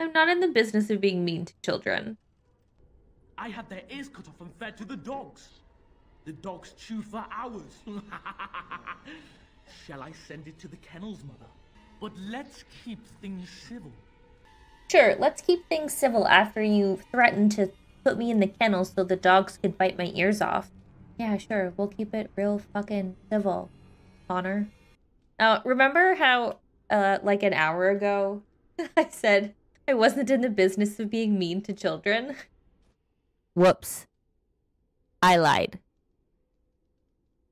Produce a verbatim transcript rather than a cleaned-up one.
I'm not in the business of being mean to children. I had their ears cut off and fed to the dogs. The dogs chew for hours. Shall I send it to the kennels, Mother? But let's keep things civil. Sure, let's keep things civil after you threatened to put me in the kennel so the dogs could bite my ears off. Yeah, sure, we'll keep it real fucking civil, Connor. Now, remember how, uh, like an hour ago, I said I wasn't in the business of being mean to children? Whoops. I lied.